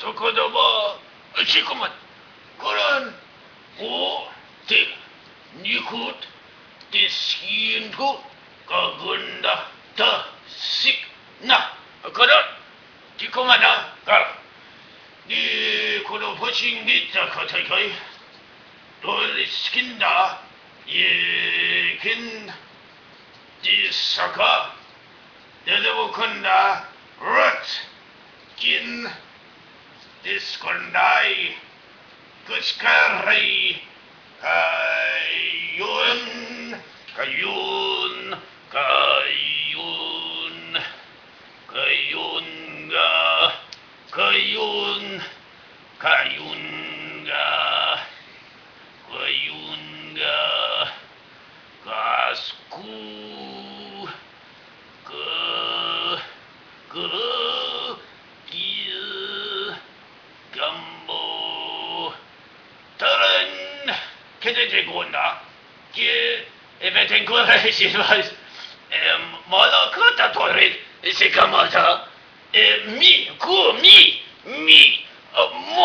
Sokadaba, Chikumat, Koran, O, Te, Nikut, Tiskinko, Kagunda, Ta, Sik, Na, Koran, Tikumana, Kar, Di Kono Poching Gita Katakai, Doliskinda, Yekin, Disaka, Delawakunda, Rut, Kin, Diskondai, Kuskarai, Kayun, Kayun, Kayun, Kayunga, Kayun, Kayunga, Kayunga, Kasku, Gambo, Taran, Kedegona, Kie, Evetenkura, she was, Malakata Torrid, Sikamata, mi,